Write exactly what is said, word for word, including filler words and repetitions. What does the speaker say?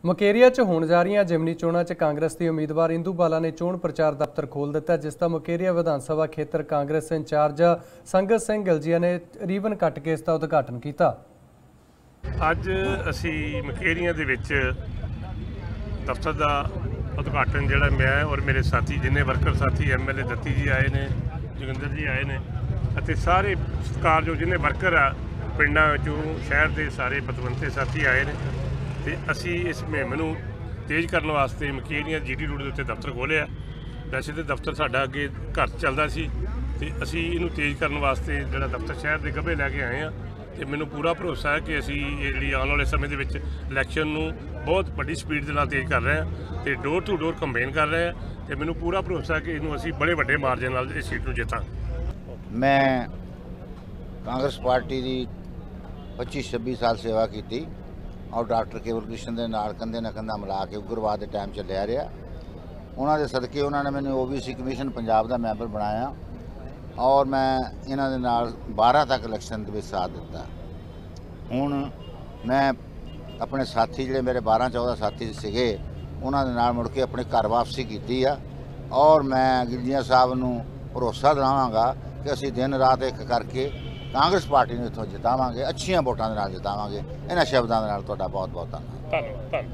ਮੁਕੇਰੀਆ 'ਚ ਹੋਣ ਜਾ ਰਹੀਆਂ ਜਿਮਨੀ ਚੋਣਾਂ 'ਚ ਕਾਂਗਰਸ ਦੀ ਉਮੀਦਵਾਰ ਇੰਦੂ ਬਾਲਾ ਨੇ ਚੋਣ ਪ੍ਰਚਾਰ ਦਫ਼ਤਰ ਖੋਲ੍ਹ ਦਿੱਤਾ, ਜਿਸ ਦਾ ਮੁਕੇਰੀਆ ਵਿਧਾਨ ਸਭਾ ਖੇਤਰ ਕਾਂਗਰਸ ਇੰਚਾਰਜ ਸੰਗਤ ਸਿੰਘ ਗਿਲਜੀਆ ਨੇ ਰੀਬਨ ਕੱਟ ਕੇ ਇਸ ਦਾ ਉਦਘਾਟਨ ਕੀਤਾ। ਅੱਜ ਅਸੀਂ ਮੁਕੇਰੀਆ ਦੇ ਵਿੱਚ ਦਫ਼ਤਰ ਦਾ ਉਦਘਾਟਨ ਜਿਹੜਾ ਮੈਂ ਔਰ ਮੇਰੇ ਸਾਥੀ ਜਿੰਨੇ ਵਰਕਰ ਸਾਥੀ ਐਮ ਐਲ ਏ ਦੱਤੀ ਜੀ ਆਏ ਨੇ, ਜੋਗਿੰਦਰ ਜੀ ਆਏ ਨੇ ਅਤੇ ਸਾਰੇ ਸਤਿਕਾਰਯੋਗ ਜਿੰਨੇ ਵਰਕਰ ਆ ਪਿੰਡਾਂ ਵਿੱਚੋਂ ਸ਼ਹਿਰ ਦੇ ਸਾਰੇ ਪਤਵੰਤੇ ਸਾਥੀ ਆਏ ਨੇ ਤੇ ਅਸੀਂ ਇਸ ਮੁਹਿੰਮ ਨੂੰ ਤੇਜ਼ ਕਰਨ ਵਾਸਤੇ ਮੁਕੇਰੀਆ ਜੀਟੀ ਰੋਡ ਦੇ ਉੱਤੇ ਦਫ਼ਤਰ ਖੋਲ੍ਹਿਆ। ਵੈਸੇ ਤਾਂ ਦਫ਼ਤਰ ਸਾਡਾ ਅੱਗੇ ਘਰ ਚੱਲਦਾ ਸੀ ਤੇ ਅਸੀਂ ਇਹਨੂੰ ਤੇਜ਼ ਕਰਨ ਵਾਸਤੇ ਜਿਹੜਾ ਦਫ਼ਤਰ ਸ਼ਹਿਰ ਦੇ ਗੱਭੇ ਲੈ ਕੇ ਆਏ ਹਾਂ ਤੇ ਮੈਨੂੰ ਪੂਰਾ ਭਰੋਸਾ ਹੈ ਕਿ ਅਸੀਂ ਇਹ ਜਿਹੜੀ ਆਉਣ ਵਾਲੇ ਸਮੇਂ ਦੇ ਵਿੱਚ ਇਲੈਕਸ਼ਨ ਨੂੰ ਬਹੁਤ ਵੱਡੀ ਸਪੀਡ ਦੇ ਨਾਲ ਤੇਜ਼ ਕਰ ਰਹੇ ਹਾਂ ਤੇ ਡੋਰ ਟੂ ਡੋਰ ਕੰਪੇਨ ਕਰ ਰਹੇ ਹਾਂ ਤੇ ਮੈਨੂੰ ਪੂਰਾ ਭਰੋਸਾ ਹੈ ਕਿ ਇਹਨੂੰ ਅਸੀਂ ਬੜੇ ਵੱਡੇ ਮਾਰਜਨ ਨਾਲ ਇਸ ਸੀਟ ਨੂੰ ਜਿੱਤਾਂਗੇ। ਮੈਂ ਕਾਂਗਰਸ ਪਾਰਟੀ ਦੀ ਪੱਚੀ ਛੱਬੀ ਸਾਲ ਸੇਵਾ ਕੀਤੀ और डॉक्टर केवल कृष्ण के नाल कंधे ना कंधा मिला के उग्रवाद के टाइम चलिया रहा। उन्होंने सदके उन्होंने मैंने O B C commission Punjab का मैंबर बनाया और मैं इन्हों के नाल बारह तक इलैक्शन के साथ दिता। हुण मैं अपने साथी जिहड़े मेरे बारह चौदह साथी सीगे उन्हों के नाल मुड़ के अपने घर वापसी की है और मैं गिलजिया साहब नूं भरोसा दिलावांगा कि असीं दिन रात एक करके कांग्रेस पार्टी ਨੂੰ ਇੱਥੋਂ ਜਿਤਾਵਾਂਗੇ, ਅੱਛੀਆਂ ਵੋਟਾਂ ਦੇ ਨਾਲ ਜਿਤਾਵਾਂਗੇ। ਇਹਨਾਂ ਸ਼ਬਦਾਂ ਦੇ ਨਾਲ ਤੁਹਾਡਾ ਬਹੁਤ ਬਹੁਤ ਧੰਨਵਾਦ।